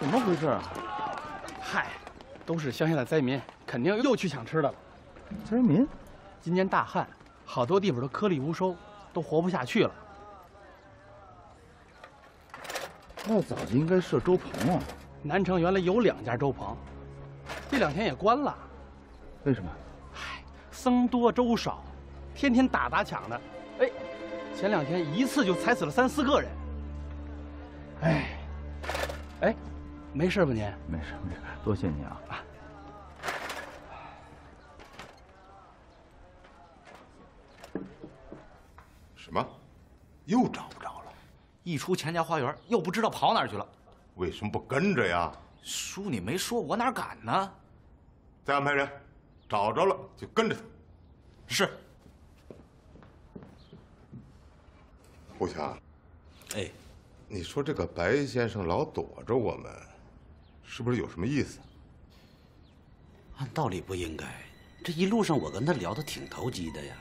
怎么回事啊？ 嗨，都是乡下的灾民，肯定又去抢吃的了。 灾民？ 今年大旱，好多地方都颗粒无收，都活不下去了。 那早就应该设粥棚啊。 南城原来有2家粥棚，这2天也关了。 为什么？ 嗨，僧多粥少，天天打抢的。哎，前2天一次就踩死了3、4个人。哎，没事吧您？ 没事，多谢你啊。 什么？又找不着了？ 一出钱家花园，又不知道跑哪儿去了。 为什么不跟着呀？ 叔，你没说，我哪敢呢？ 再安排人，找着了就跟着他。 是。 胡强， 哎， 你说这个白先生老躲着我们，是不是有什么意思？ 按道理不应该，这一路上我跟他聊得挺投机的呀。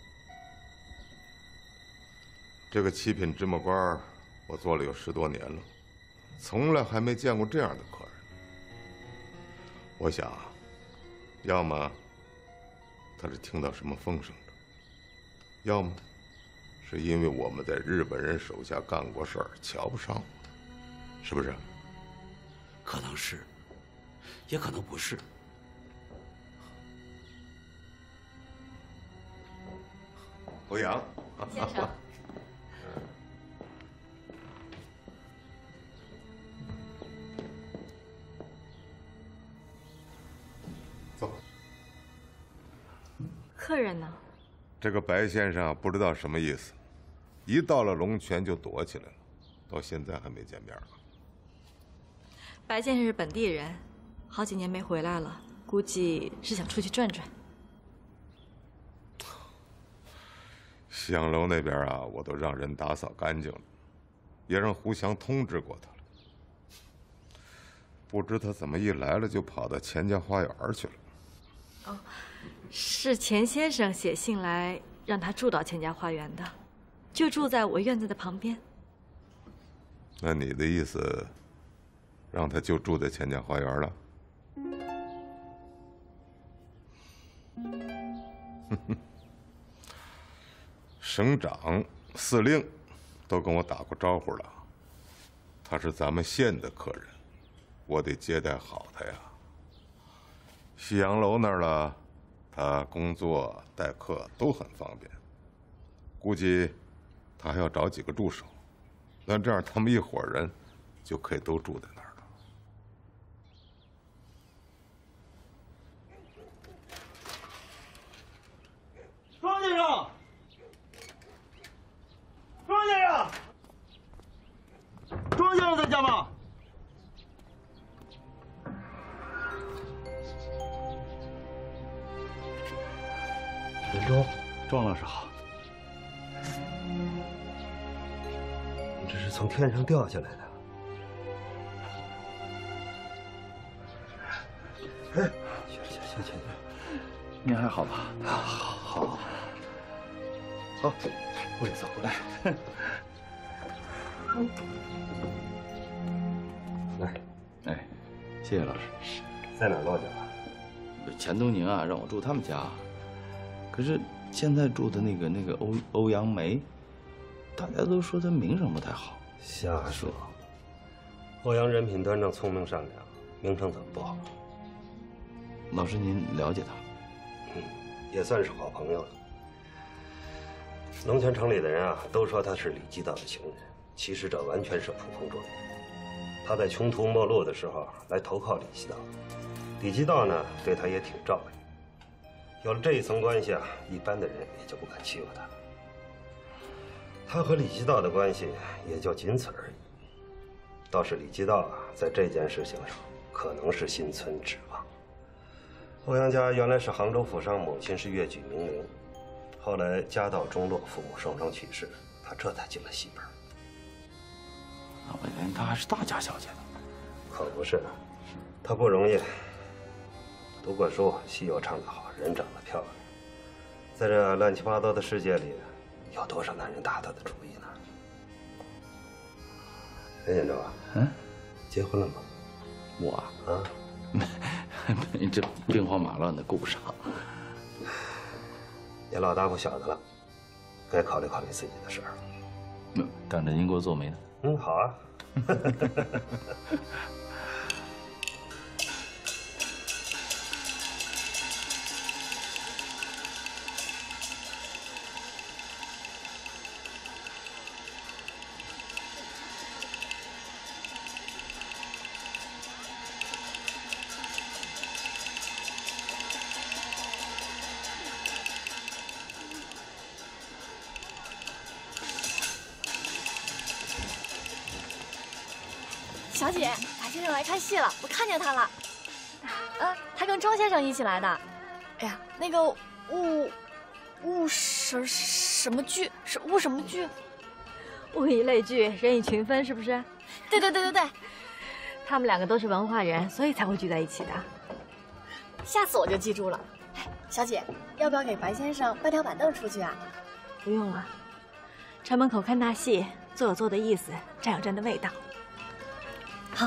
这个7品芝麻官，我做了有10多年了，从来还没见过这样的客人。我想，要么他是听到什么风声了，要么是因为我们在日本人手下干过事儿，瞧不上我，是不是？ 可能是，也可能不是。 欧阳先生。 走。 客人呢？ 这个白先生不知道什么意思，一到了龙泉就躲起来了，到现在还没见面呢。 白先生是本地人，好几年没回来了，估计是想出去转转。 西洋楼那边啊，我都让人打扫干净了，也让胡祥通知过他了。不知他怎么一来了就跑到钱家花园去了。 哦，是钱先生写信来让他住到钱家花园的，就住在我院子的旁边。 那你的意思，让他就住在钱家花园了？省长、司令都跟我打过招呼了，他是咱们县的客人，我得接待好他呀。西洋楼那儿了，他工作待客都很方便，估计他还要找几个助手，那这样他们一伙人就可以都住在那儿了。 庄先生，庄先生，庄先生在家吗？ 林州，庄老师好。 你这是从天上掉下来的？哎，去， 您还好吧？好，我也走过来。 来， 哎，谢谢老师。 在哪落脚啊？ 钱东宁啊，让我住他们家。可是现在住的那个欧阳梅，大家都说他名声不太好。 瞎说，欧阳人品端正、聪明善良，名声怎么不好？ 老师您了解他？ 也算是好朋友了。龙泉城里的人啊，都说他是李基道的情人，其实这完全是捕风捉影。他在穷途末路的时候来投靠李基道，李基道呢对他也挺照应。有了这一层关系啊，一般的人也就不敢欺负他了。他和李基道的关系也就仅此而已。倒是李基道啊，在这件事情上可能是心存指望。欧阳家原来是杭州府上，母亲是越举名伶，后来家道中落，父母双双去世，他这才进了戏本。 我以为他还是大家小姐呢。 可不是，他不容易。读过书，戏又唱得好，人长得漂亮，在这乱七八糟的世界里，有多少男人打他的主意呢？陈建州啊，结婚了吗？ 我啊， 啊， 这兵荒马乱的顾不上。 也老大不小的了，该考虑考虑自己的事儿。 等着您给我做媒呢。 嗯，好啊。 小姐，白先生来看戏了，我看见他了。他跟庄先生一起来的。哎呀，那个雾什么剧？是雾什么剧？ 物以类聚，人以群分，是不是？ 对。 他们两个都是文化人，所以才会聚在一起的。 下次我就记住了。哎，小姐，要不要给白先生搬条板凳出去啊？ 不用了，城门口看大戏，坐有坐的意思，站有站的味道。 好。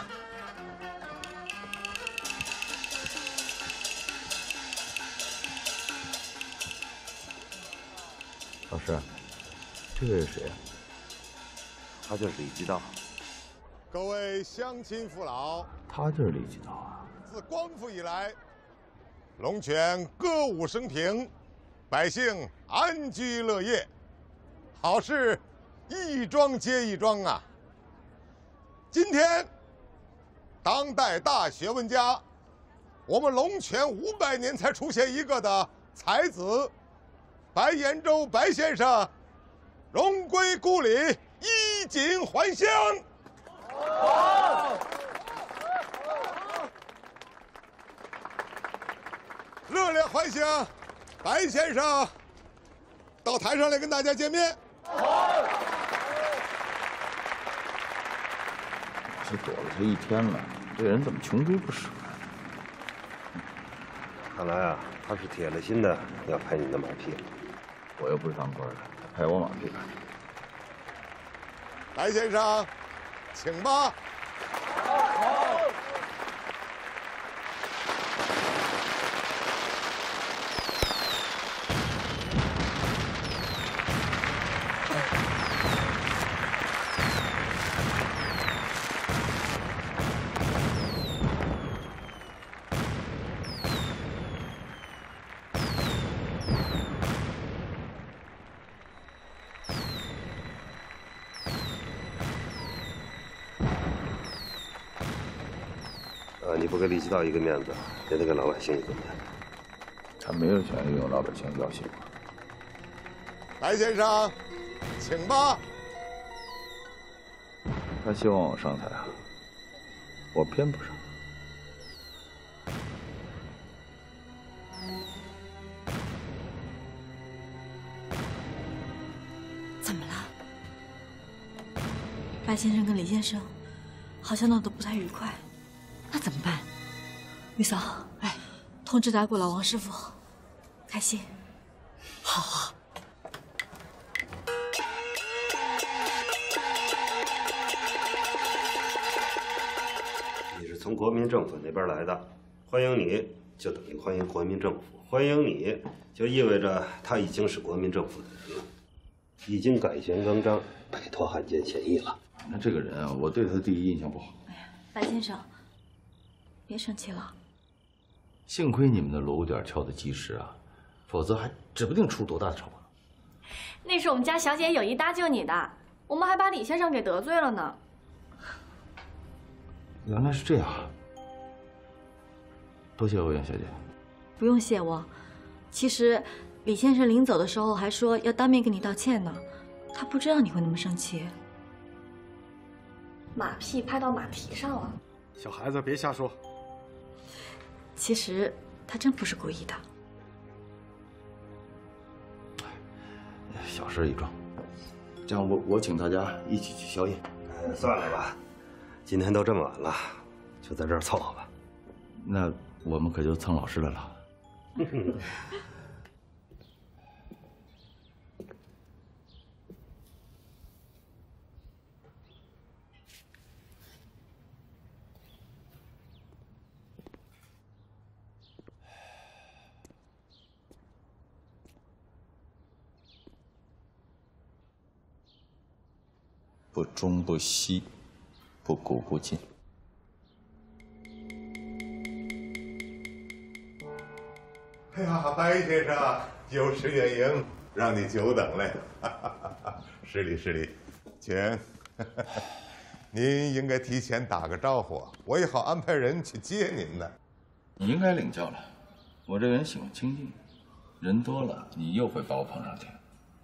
老师，这个是谁啊？ 他就是李基道。 各位乡亲父老， 他就是李基道啊。 自光复以来，龙泉歌舞升平，百姓安居乐业，好事一桩接一桩啊！今天，当代大学问家，我们龙泉500年才出现一个的才子白延洲白先生，荣归故里，衣锦还乡。热烈欢迎白先生到台上来跟大家见面。 是躲了他一天了，这人怎么穷追不舍啊？ 看来啊，他是铁了心的要拍你的马屁。 我又不是当官的，拍我马屁干什么？ 白先生，请吧。 你不给李基道一个面子，也得给老百姓一个面子。 他没有权利用老百姓要挟我。 白先生，请吧。 他希望我上台啊，我偏不上。 怎么了？白先生跟李先生好像闹得不太愉快，那怎么办？玉嫂，哎，通知打鼓老王师傅，开戏。 好。 你是从国民政府那边来的，欢迎你就等于欢迎国民政府，欢迎你就意味着他已经是国民政府的人了，已经改弦更张，摆脱汉奸嫌疑了。 那这个人啊，我对他的第一印象不好。 哎呀，白先生，别生气了。 幸亏你们的锣鼓点敲得及时啊，否则还指不定出多大的丑啊。 那是我们家小姐有意搭救你的，我们还把李先生给得罪了呢。 原来是这样，多谢欧阳小姐。 不用谢我。其实，李先生临走的时候还说要当面跟你道歉呢，他不知道你会那么生气。 马屁拍到马蹄上了。 小孩子别瞎说。 其实他真不是故意的。 小事一桩，这样我请大家一起去宵夜。 算了吧，今天都这么晚了，就在这儿凑合吧。 那我们可就蹭老师的了。 不忠不息，不古不今。 哎呀，白先生，有失远迎，让你久等了。失礼失礼，请。您应该提前打个招呼，我也好安排人去接您呢。 你应该领教了，我这人喜欢清静，人多了你又会把我捧上天。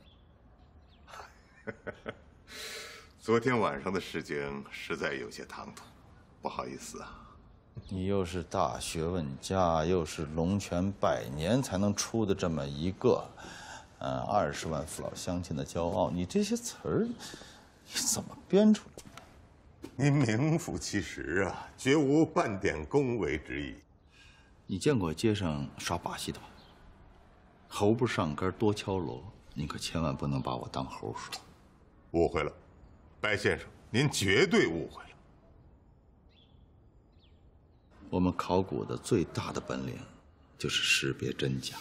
昨天晚上的事情实在有些唐突，不好意思啊。 你又是大学问家，又是龙泉100年才能出的这么一个，20万父老乡亲的骄傲，你这些词儿，你怎么编出来的？ 您名副其实啊，绝无半点恭维之意。 你见过街上耍把戏的吧？猴不上杆多敲锣，你可千万不能把我当猴说。 误会了，白先生，您绝对误会了。 我们考古的最大的本领，就是识别真假。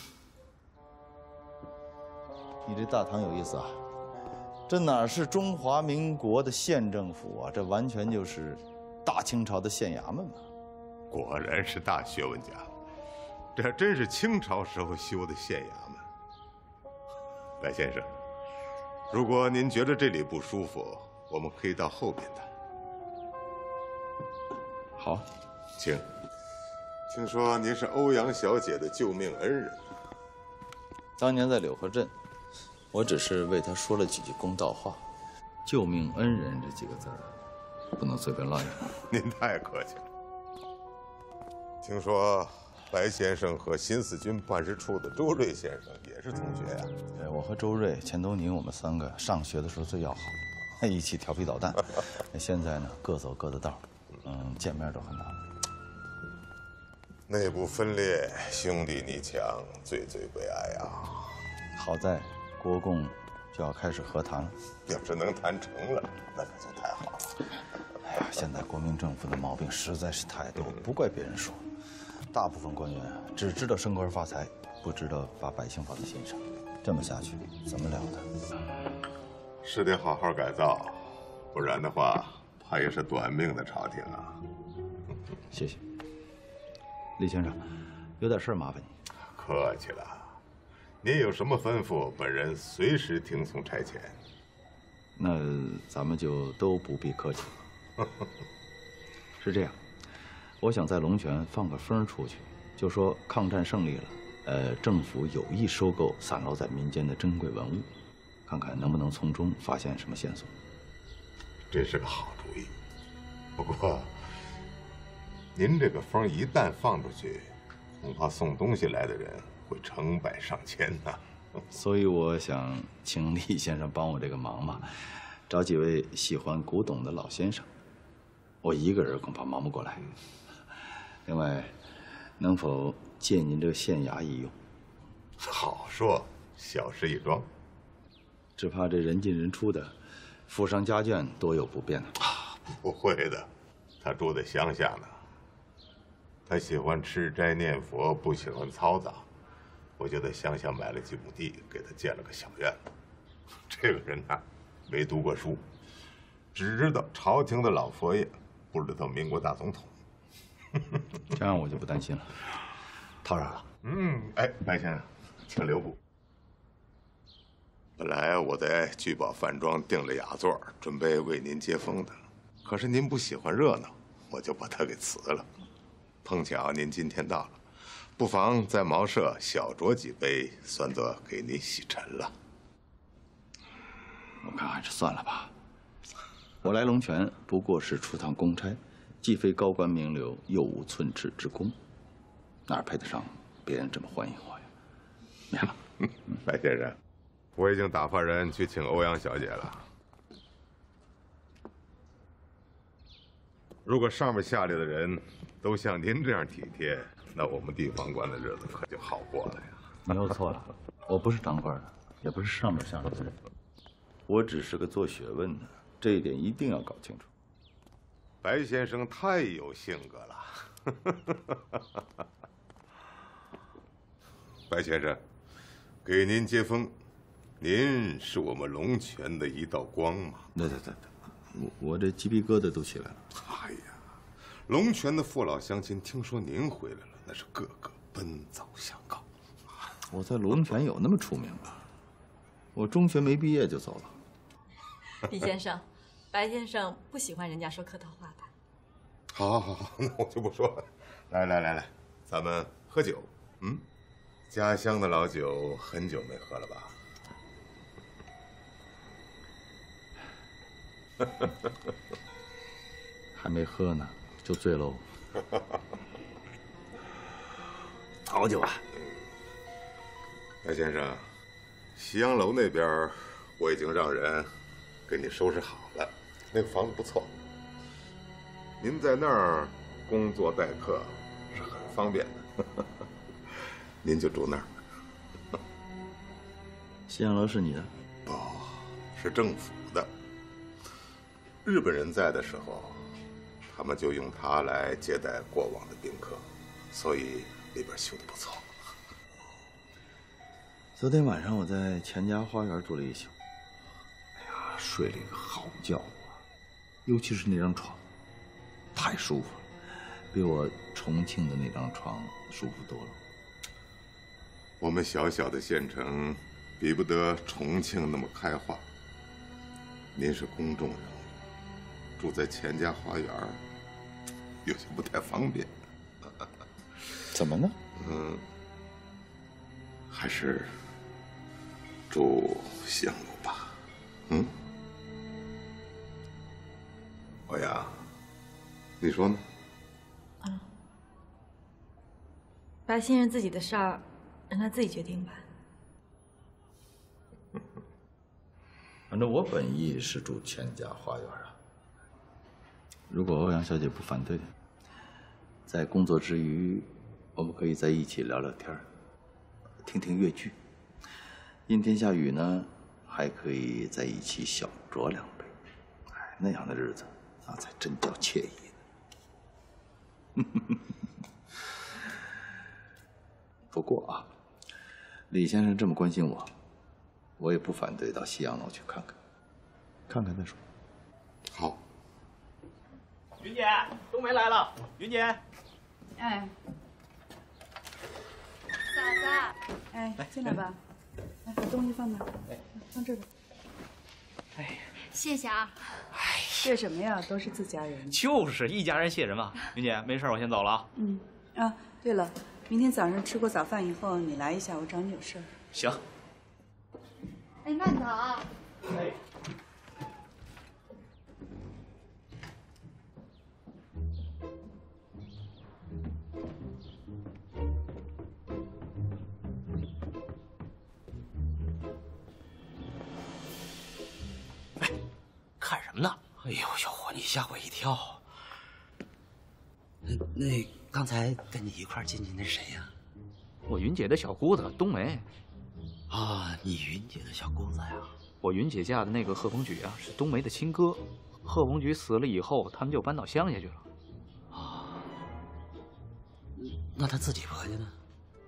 你这大唐有意思啊，这哪是中华民国的县政府啊，这完全就是大清朝的县衙门嘛。 果然是大学问家，这还真是清朝时候修的县衙门。白先生，如果您觉得这里不舒服，我们可以到后边谈。 好， 请。听说您是欧阳小姐的救命恩人。 当年在柳河镇，我只是为她说了几句公道话，救命恩人这几个字儿，不能随便乱用。 您太客气了。听说白先生和新四军办事处的周瑞先生也是同学呀？ 我和周瑞、钱东宁，我们3个上学的时候最要好，一起调皮捣蛋。现在呢，各走各的道，见面都很难。 内部分裂，兄弟你强，最最悲哀啊！ 好在国共就要开始和谈了， 要是能谈成了，那可就太好了。 哎呀，现在国民政府的毛病实在是太多，不怪别人说，大部分官员只知道升官发财，不知道把百姓放在心上。这么下去怎么了得？ 是得好好改造，不然的话，怕也是短命的朝廷啊。 谢谢。李先生，有点事儿麻烦你。 客气了，您有什么吩咐，本人随时听从差遣。 那咱们就都不必客气了。是这样，我想在龙泉放个风出去，就说抗战胜利了，政府有意收购散落在民间的珍贵文物，看看能不能从中发现什么线索。 这是个好主意，不过。您这个风一旦放出去，恐怕送东西来的人会成百上千呐。 所以我想请李先生帮我这个忙嘛，找几位喜欢古董的老先生，我一个人恐怕忙不过来。另外，能否借您这个县衙一用？ 好说，小事一桩。 只怕这人进人出的，府上家眷多有不便呢。 不会的，他住在乡下呢。他喜欢吃斋念佛，不喜欢嘈杂。我就在乡下买了几亩地，给他建了个小院子。这个人呐，没读过书，只知道朝廷的老佛爷，不知道民国大总统。 这样我就不担心了，套上了。 哎，白先生，请留步。本来我在聚宝饭庄订了雅座，准备为您接风的，可是您不喜欢热闹，我就把它给辞了。碰巧您今天到了，不妨在茅舍小酌几杯，算作给您洗尘了。 我看还是算了吧。我来龙泉不过是出趟公差，既非高官名流，又无寸尺之功，哪配得上别人这么欢迎我呀？免了。 白先生，我已经打发人去请欧阳小姐了。如果上面下来的人都像您这样体贴，那我们地方官的日子可就好过了呀。 你又错了，我不是当官的，也不是上面下来的人，我只是个做学问的，这一点一定要搞清楚。 白先生太有性格了。白先生，给您接风，您是我们龙泉的一道光芒。 对， 我这鸡皮疙瘩都起来了。 哎呀，龙泉的父老乡亲听说您回来了，那是个个奔走相告。 我在龙泉有那么出名吗？我中学没毕业就走了。 李先生，白先生不喜欢人家说客套话的。 好，那我就不说了。来，咱们喝酒。家乡的老酒很久没喝了吧？ 还没喝呢，就醉喽。 好酒啊！ 白先生，西洋楼那边我已经让人给你收拾好了，那个房子不错。您在那儿工作待客是很方便的，您就住那儿。 西洋楼是你的？ 不，是政府的。日本人在的时候，他们就用它来接待过往的宾客，所以里边修得不错。 昨天晚上我在钱家花园住了一宿，哎呀，睡了一个好觉啊！尤其是那张床，太舒服了，比我重庆的那张床舒服多了。 我们小小的县城，比不得重庆那么开化。您是公众人物，住在钱家花园，有些不太方便。 怎么呢？ 还是住西洋楼吧。欧阳，你说呢？ 白先生自己的事儿，让他自己决定吧。 反正我本意是住钱家花园啊。如果欧阳小姐不反对，在工作之余，我们可以在一起聊聊天，听听粤剧。阴天下雨呢，还可以在一起小酌两杯。哎，那样的日子，那才真叫惬意呢。不过啊，李先生这么关心我，我也不反对到西洋楼去看看，看看再说。 好。 云姐，冬梅来了。云姐， 哎， 嫂子， 哎，进来吧。来，把东西放哪？放这吧。 哎， 谢谢啊。 谢什么呀？都是自家人。 就是一家人谢人嘛。云姐，没事，我先走了啊。 对了，明天早上吃过早饭以后，你来一下，我找你有事儿。 行。 哎，慢走啊。 哎。 看什么呢？哎呦，小伙，你吓我一跳。那刚才跟你一块进去那是谁呀？ 我云姐的小姑子冬梅。 啊，你云姐的小姑子呀？ 我云姐嫁的那个贺鹏举啊，是冬梅的亲哥。贺鹏举死了以后，他们就搬到乡下去了。 啊，那她自己婆家呢？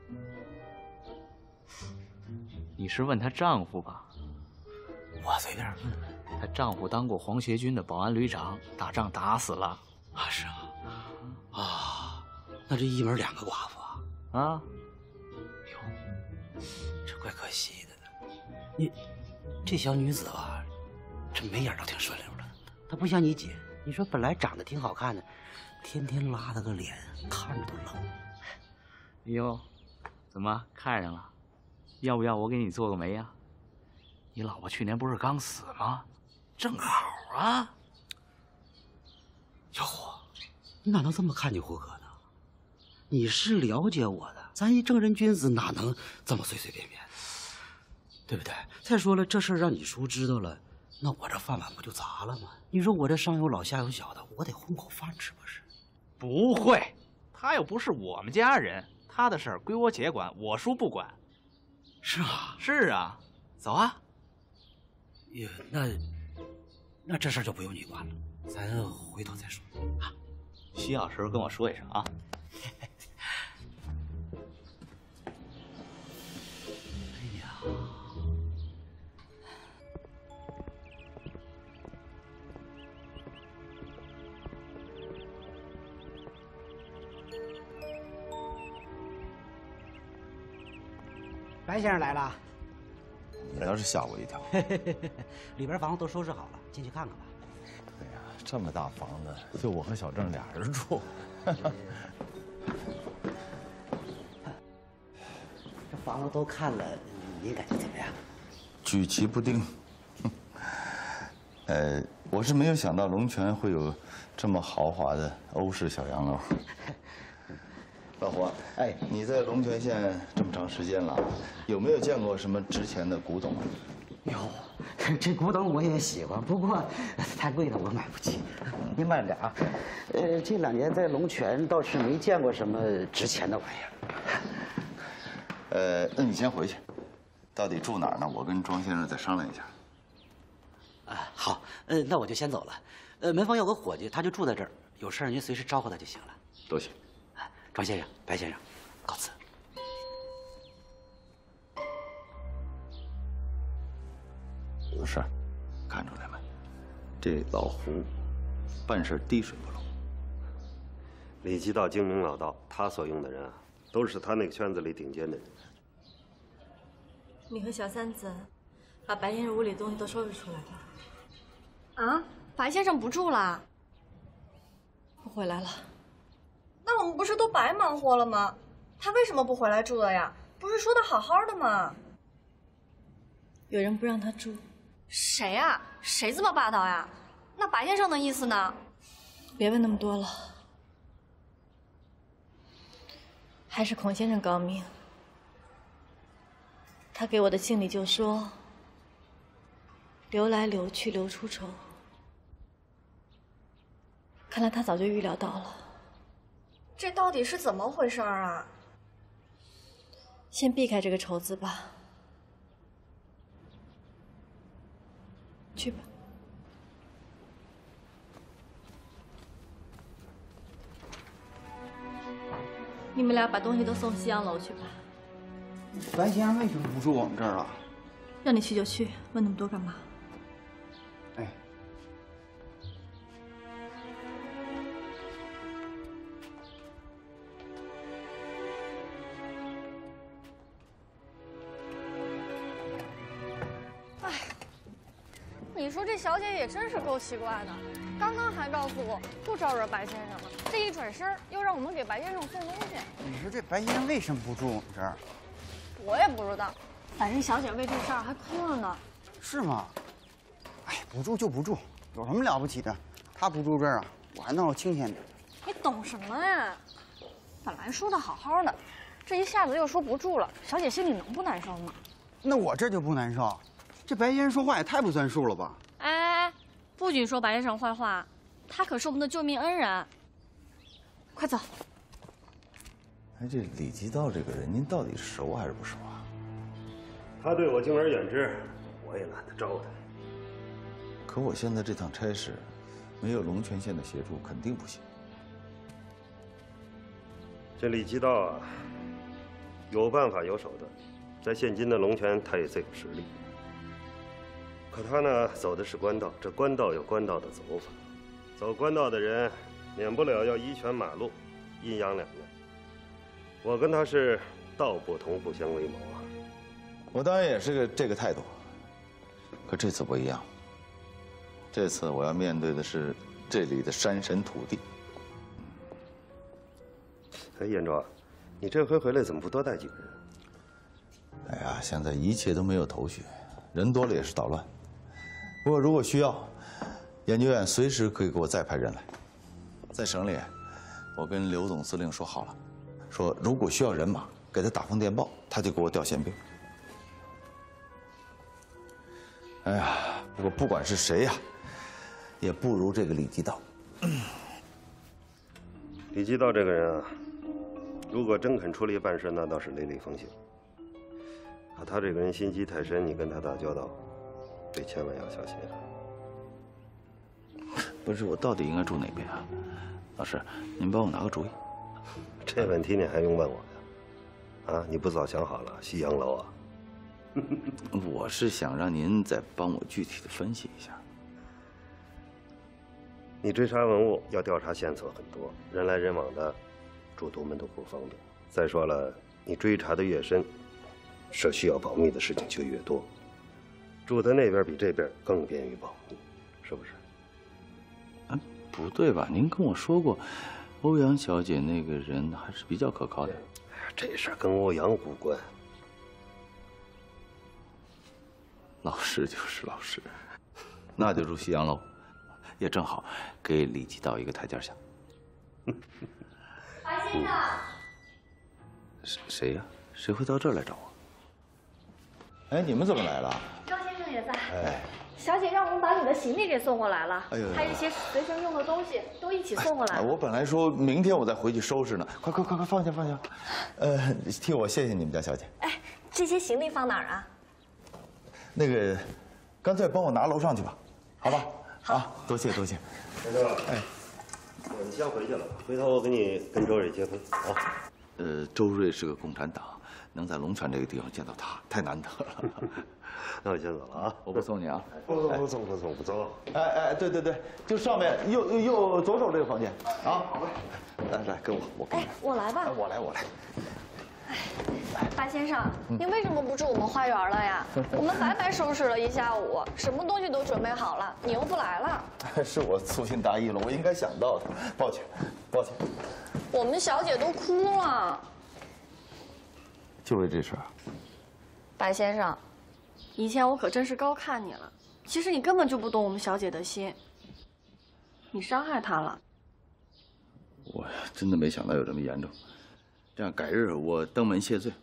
你是问她丈夫吧？ 我随便问问。 她丈夫当过皇协军的保安旅长，打仗打死了。 啊，是啊。啊，那这一门两个寡妇啊？ 啊。 哟，这怪可惜的呢。你这小女子吧，这眉眼倒挺顺溜的。她不像你姐，你说本来长得挺好看的，天天拉的个脸，看着都冷。 哎呦，怎么看上了？要不要我给你做个媒呀？你老婆去年不是刚死吗？正好啊。 小伙，你哪能这么看你胡哥呢？你是了解我的，咱一正人君子哪能这么随随便便，对不对？再说了，这事儿让你叔知道了，那我这饭碗不就砸了吗？你说我这上有老下有小的，我得混口饭吃不是？ 不会，他又不是我们家人，他的事儿归我姐管，我叔不管。 是啊， 是啊，走啊。 呀，那这事儿就不用你管了，咱回头再说啊。 需要时候跟我说一声啊。 哎呀， 白先生来了。 你倒是吓我一跳。 里边房子都收拾好了，进去看看吧。 哎呀，这么大房子，就我和小郑俩人住。 这房子都看了，您感觉怎么样？ 举棋不定。我是没有想到龙泉会有这么豪华的欧式小洋楼。老胡，哎，你在龙泉县这么长时间了，有没有见过什么值钱的古董？ 有，这古董我也喜欢，不过太贵了，我买不起。您慢点啊。这2年在龙泉倒是没见过什么值钱的玩意儿。那你先回去，到底住哪儿呢？我跟庄先生再商量一下。 啊，好，那我就先走了。门房有个伙计，他就住在这儿，有事儿您随时招呼他就行了。 多谢。 庄先生、白先生，告辞。 有事儿，看出来没？这老胡办事滴水不漏。 李基道精明老道，他所用的人啊，都是他那个圈子里顶尖的人。 你和小三子把白先生屋里东西都收拾出来了。 啊，白先生不住了， 不回来了。 那我们不是都白忙活了吗？他为什么不回来住了呀？不是说的好好的吗？ 有人不让他住。 谁呀？谁这么霸道呀？那白先生的意思呢？ 别问那么多了，还是孔先生高明。他给我的信里就说：“流来流去流出丑。”看来他早就预料到了。 这到底是怎么回事啊？ 先避开这个丑字吧。去吧。你们俩把东西都送西洋楼去吧。 白先生为什么不住我们这儿啊？ 让你去就去，问那么多干嘛？ 哎， 你说这小姐也真是够奇怪的，刚刚还告诉我不招惹白先生了，这一转身又让我们给白先生送东西。 你说这白先生为什么不住我们这儿？ 我也不知道，反正小姐为这事儿还哭了呢。 是吗？哎，不住就不住，有什么了不起的？他不住这儿啊，我还闹清闲点。 你懂什么呀？本来说的好好的，这一下子又说不住了，小姐心里能不难受吗？ 那我这就不难受。这白先生说话也太不算数了吧？ 哎，不许说白先生坏话，他可是我们的救命恩人。快走。 哎，这李基道这个人，您到底熟还是不熟啊？ 他对我敬而远之，我也懒得招他。 可我现在这趟差事，没有龙泉县的协助，肯定不行。 这李基道啊，有办法有手段，在现今的龙泉，他也最有实力。可他呢，走的是官道，这官道有官道的走法，走官道的人，免不了要依权马路，阴阳两面。我跟他是道不同不相为谋啊。 我当然也是这个态度，可这次不一样。这次我要面对的是这里的山神土地。 哎，燕庄，你这回回来怎么不多带几个人？ 哎呀，现在一切都没有头绪，人多了也是捣乱。不过如果需要，研究院随时可以给我再派人来。在省里，我跟刘总司令说好了，说如果需要人马，给他打封电报，他就给我调宪兵。哎呀，不过不管是谁呀，也不如这个李基道。 李基道这个人啊，如果真肯出力办事，那倒是雷厉风行。可他这个人心机太深，你跟他打交道，这千万要小心啊。 不是，我到底应该住哪边啊？老师，您帮我拿个主意。 这问题你还用问我呀？啊，你不早想好了，西洋楼啊？ 我是想让您再帮我具体的分析一下。 你追查文物要调查线索很多，人来人往的，住独门都不方便。再说了，你追查的越深， 是需要保密的事情就越多。住在那边比这边更便于保密，是不是？ 啊，不对吧？您跟我说过，欧阳小姐那个人还是比较可靠的。 这事儿跟欧阳无关。 老实就是老实，那就住西洋楼，也正好给李基道一个台阶下。 白先生， 谁呀？谁会到这儿来找我？哎，你们怎么来了？ 张先生也在。 哎， 小姐让我们把你的行李给送过来了， 哎呦， 还有一些随身用的东西都一起送过来。 我本来说明天我再回去收拾呢，快放下放下。替我谢谢你们家小姐。 哎，这些行李放哪儿啊？ 那个，干脆帮我拿楼上去吧，好吧？好，啊，多谢多谢。 先生，哎，你先回去了，回头我给你跟周瑞结婚啊。 周瑞是个共产党，能在龙泉这个地方见到他，太难得了。 那我先走了啊， 我不送你啊。 不送。 哎，对，就上面右左手这个房间啊。好嘞，来跟我跟你。 哎，我来吧。 我来。 哎，白先生，您为什么不住我们花园了呀？我们白白收拾了一下午，什么东西都准备好了，你又不来了。 是我粗心大意了，我应该想到的，抱歉。 我们小姐都哭了。 就为这事儿？ 白先生，以前我可真是高看你了，其实你根本就不懂我们小姐的心，你伤害她了。 我真的没想到有这么严重。这样改日我登门谢罪。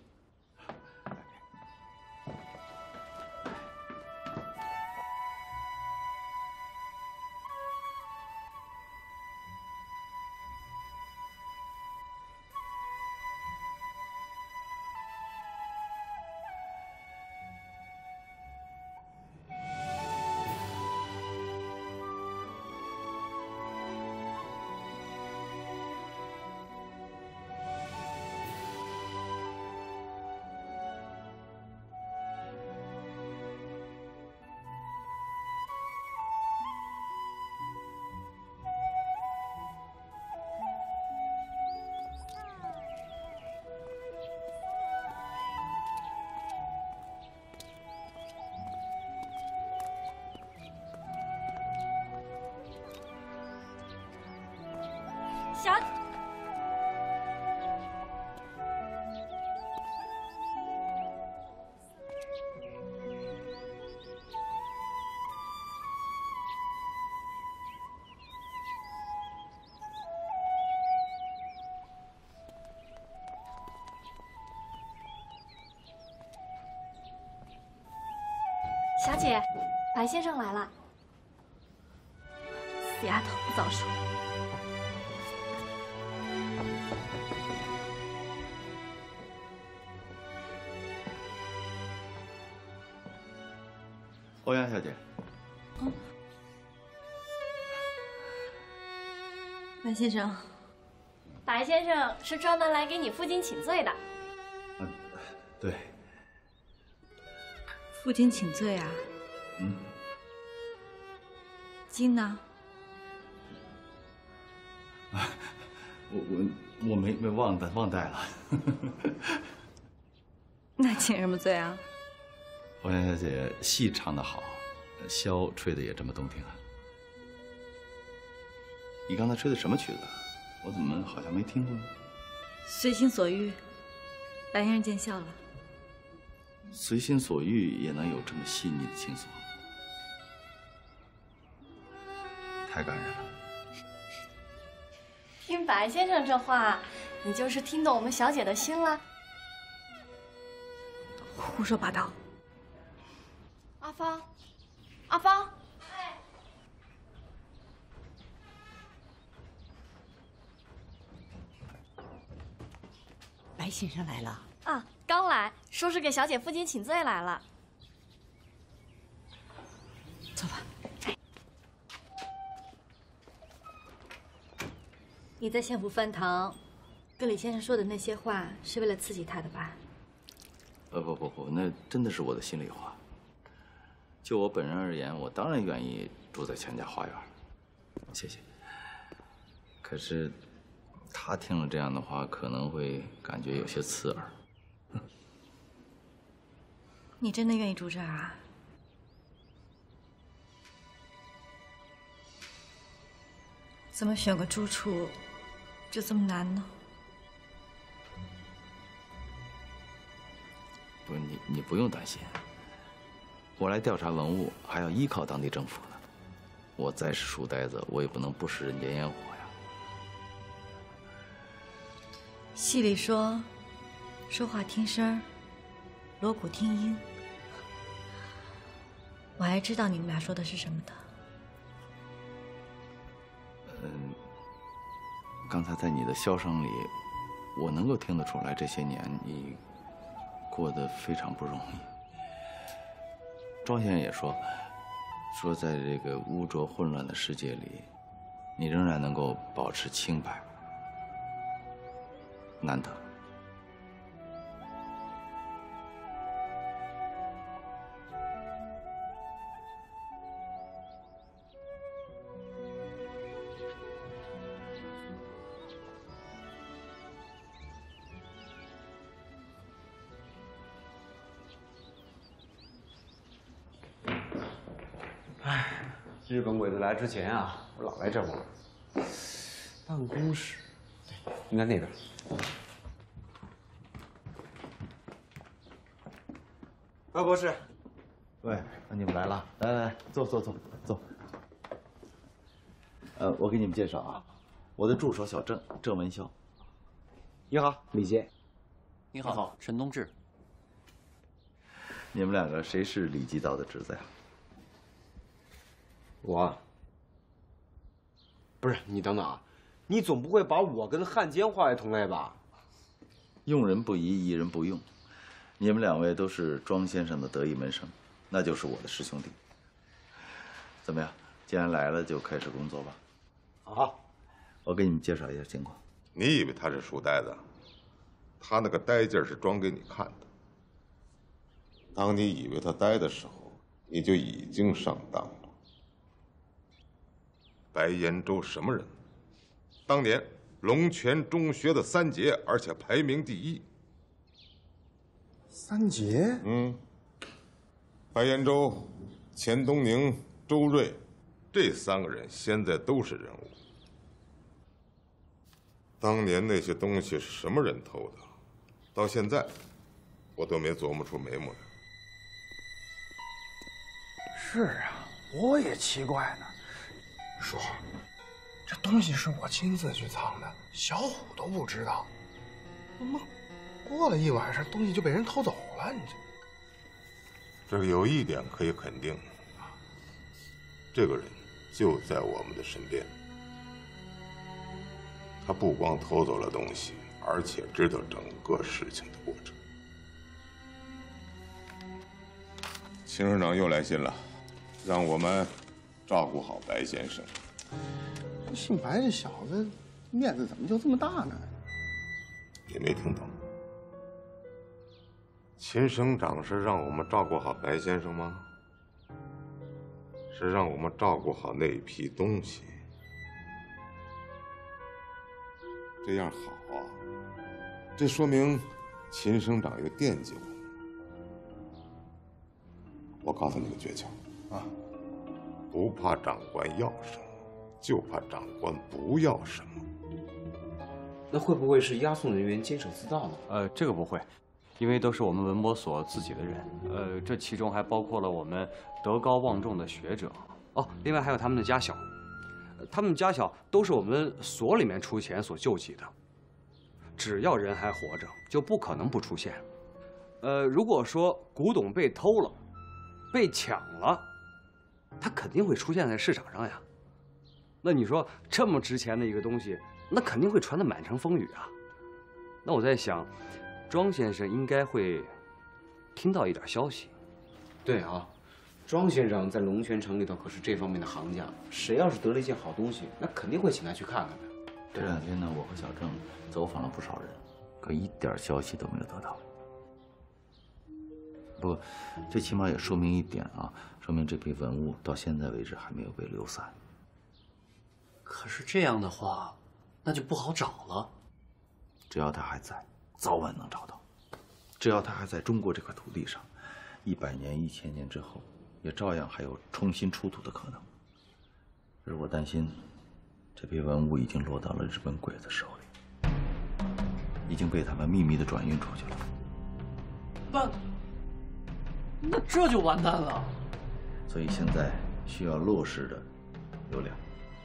小，小姐，白先生来了。死丫头，不早说。 欧阳小姐， 白先生， 白先生是专门来给你父亲请罪的。 对。 父亲请罪啊？金呢？ 我没忘带了。 那请什么罪啊？ 欧阳小姐戏唱得好，箫吹得也这么动听啊。你刚才吹的什么曲子？我怎么好像没听过呢？ 随心所欲，白先生见笑了。 随心所欲也能有这么细腻的情愫，太感人了。 听白先生这话，你就是听懂我们小姐的心了。 胡说八道！ 阿芳，阿芳， 白先生来了啊，刚来，说是给小姐父亲请罪来了。 走吧。你在县府饭堂跟李先生说的那些话，是为了刺激他的吧？ 不，那真的是我的心里话。就我本人而言，我当然愿意住在钱家花园。谢谢。可是，他听了这样的话，可能会感觉有些刺耳。 你真的愿意住这儿啊？怎么选个住处就这么难呢？ 不是你不用担心，我来调查文物还要依靠当地政府呢。我再是书呆子，我也不能不食人间烟火呀。 戏里说，说话听声儿，锣鼓听音。我还知道你们俩说的是什么的。 刚才在你的笑声里，我能够听得出来，这些年你过得非常不容易。庄先生也说，在这个污浊混乱的世界里，你仍然能够保持清白，难得。 日本鬼子来之前啊，我老来这会儿。办公室，对，应该那边。高博士， 喂，你们来了，来，坐。我给你们介绍啊，我的助手小郑文潇。 你好，李杰。 你好，陈东志。 你们两个谁是李基道的侄子呀？ 我。不是你等等啊，你总不会把我跟汉奸划为同类吧？ 用人不疑，疑人不用。你们两位都是庄先生的得意门生，那就是我的师兄弟。怎么样？既然来了，就开始工作吧。 好， 我给你们介绍一下情况。 你以为他是书呆子？他那个呆劲儿是装给你看的。当你以为他呆的时候，你就已经上当了。白岩洲什么人？当年龙泉中学的3杰，而且排名第1。 3杰？ 白岩洲、钱东宁、周瑞，这3个人现在都是人物。当年那些东西是什么人偷的？到现在，我都没琢磨出眉目来。 是啊，我也奇怪呢。叔，这东西是我亲自去藏的，小虎都不知道。怎么过了一晚上，东西就被人偷走了？你这个有一点可以肯定，这个人就在我们的身边。他不光偷走了东西，而且知道整个事情的过程。秦省长又来信了，让我们照顾好白先生。 姓白这小子面子怎么就这么大呢？ 你没听懂？秦省长是让我们照顾好白先生吗？是让我们照顾好那批东西。这样好啊，这说明秦省长又惦记我。我告诉你个诀窍啊，不怕长官要什么，就怕长官不要什么。 那会不会是押送人员监守自盗呢？ 这个不会，因为都是我们文博所自己的人。这其中还包括了我们德高望重的学者。哦，另外还有他们的家小，他们家小都是我们所里面出钱所救济的。只要人还活着，就不可能不出现。如果说古董被偷了，被抢了，它肯定会出现在市场上呀。那你说这么值钱的一个东西，那肯定会传得满城风雨啊。那我在想，庄先生应该会听到一点消息。 对啊，庄先生在龙泉城里头可是这方面的行家，谁要是得了一件好东西，那肯定会请他去看看的。 这2天呢，我和小郑走访了不少人，可一点消息都没有得到。不过，这起码也说明一点啊，说明这批文物到现在为止还没有被流散。 可是这样的话，那就不好找了。 只要他还在，早晚能找到。只要他还在中国这块土地上， 100年、1000年之后，也照样还有重新出土的可能。而我担心，这批文物已经落到了日本鬼子手里，已经被他们秘密的转运出去了。 那这就完蛋了。 所以现在需要落实的有2个：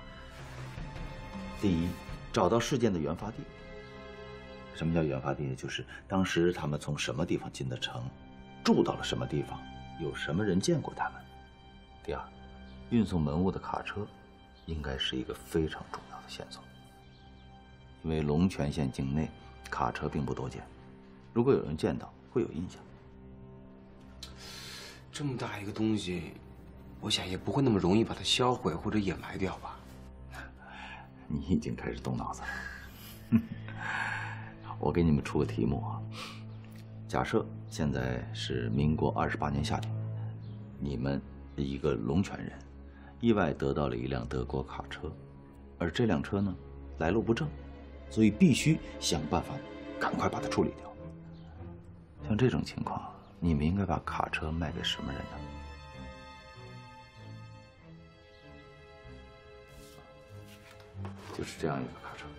第一，找到事件的原发地。什么叫原发地？就是当时他们从什么地方进的城，住到了什么地方，有什么人见过他们。第二，运送文物的卡车，应该是一个非常重要的线索。因为龙泉县境内卡车并不多见，如果有人见到，会有印象。 这么大一个东西，我想也不会那么容易把它销毁或者掩埋掉吧？ 你已经开始动脑子了。我给你们出个题目啊，假设现在是民国28年夏天，你们一个龙泉人，意外得到了一辆德国卡车，而这辆车呢来路不正，所以必须想办法赶快把它处理掉。像这种情况，你们应该把卡车卖给什么人呢？就是这样一个卡车。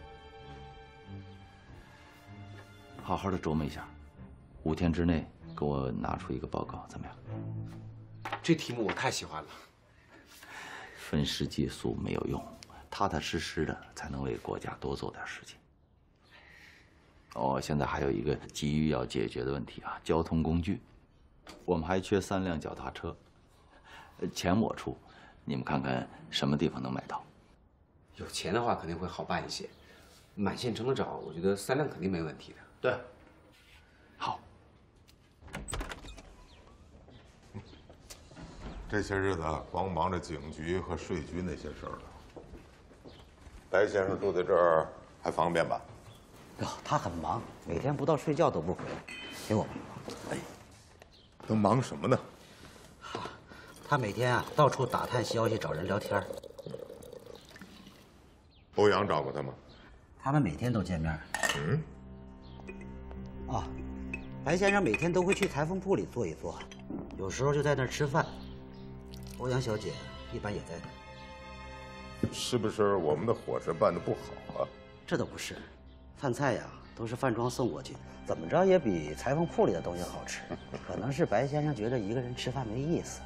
好好的琢磨一下，5天之内给我拿出一个报告，怎么样？ 这题目我太喜欢了。 愤世嫉俗没有用，踏踏实实的才能为国家多做点事情。哦，现在还有一个急于要解决的问题啊，交通工具，我们还缺3辆脚踏车，钱我出，你们看看什么地方能买到？ 有钱的话肯定会好办一些，满县城的找，我觉得3辆肯定没问题的。 对，好。 这些日子光忙着警局和税局那些事儿了。白先生住在这儿还方便吧？ 哟，他很忙，每天不到睡觉都不回来，给我帮忙。哎， 都忙什么呢？ 他每天啊到处打探消息，找人聊天。 欧阳找过他吗？ 他们每天都见面。 嗯。 啊，白先生每天都会去裁缝铺里坐一坐，有时候就在那儿吃饭。欧阳小姐一般也在那。 是不是我们的伙食办得不好啊？ 这倒不是，饭菜呀都是饭庄送过去，怎么着也比裁缝铺里的东西好吃。可能是白先生觉得一个人吃饭没意思。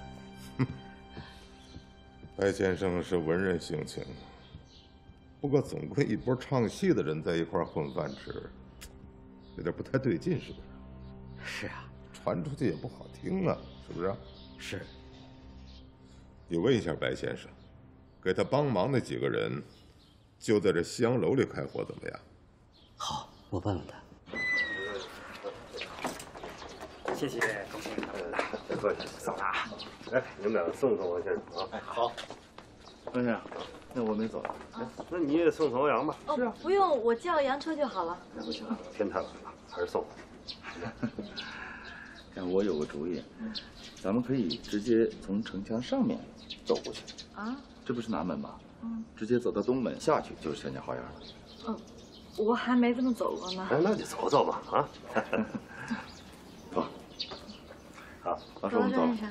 白先生是文人性情，不过总归一波唱戏的人在一块混饭吃，有点不太对劲，是不是？ 是啊， 传出去也不好听啊，是不是？ 是。 你问一下白先生，给他帮忙那几个人，就在这西洋楼里开火，怎么样？ 好，我问问他。 谢谢高先生，别客气，走了啊。哎，你们俩送送王先生啊。哎，好。 先生，那我没走。 哎，那你也送送欧阳吧。 哦，不用，我叫洋车就好了。 不行，天太晚了，还是送吧。 但我有个主意，咱们可以直接从城墙上面走过去。 啊？ 这不是南门吗？直接走到东门下去就是陈家花园了。 嗯，我还没这么走过呢。 哎，那就走走吧，啊。走。好， 老师，我们走了。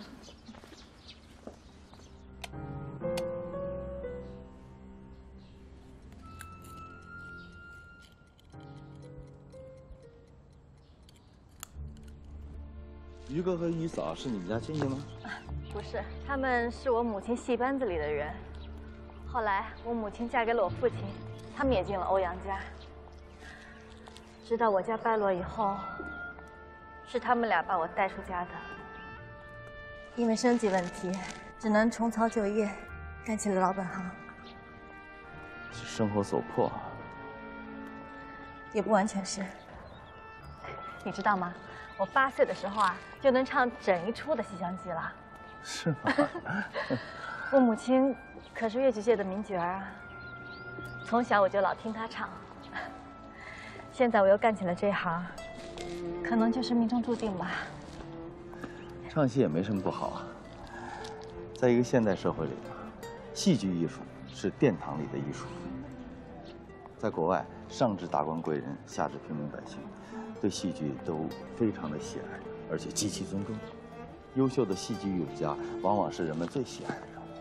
于哥和于嫂是你们家亲戚吗？ 不是，他们是我母亲戏班子里的人。后来我母亲嫁给了我父亲，他们也进了欧阳家。直到我家败落以后，是他们俩把我带出家的。因为生计问题，只能重操旧业，干起了老本行。 是生活所迫。 也不完全是。你知道吗？我8岁的时候啊，就能唱整一出的《西厢记》了。 是吗？ 我母亲可是越剧界的名角啊，从小我就老听她唱。现在我又干起了这行，可能就是命中注定吧。 唱戏也没什么不好啊。在一个现代社会里，戏剧艺术是殿堂里的艺术。在国外，上至达官贵人，下至平民百姓，对戏剧都非常的喜爱，而且极其尊重。 优秀的戏剧艺术家往往是人们最喜爱的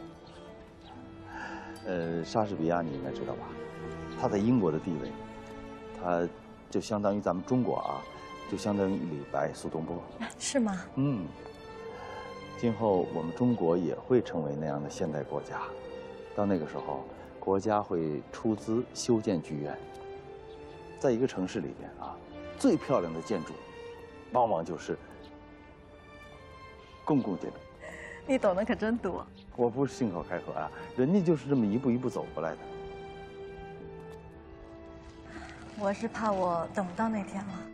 人物。莎士比亚你应该知道吧？他在英国的地位，他就相当于咱们中国啊，就相当于李白、苏东坡。 是吗？ 嗯。今后我们中国也会成为那样的现代国家，到那个时候，国家会出资修建剧院。在一个城市里边啊，最漂亮的建筑，往往就是公共建筑。 你懂得可真多。 我不是信口开河啊，人家就是这么一步一步走过来的。 我是怕我等不到那天了。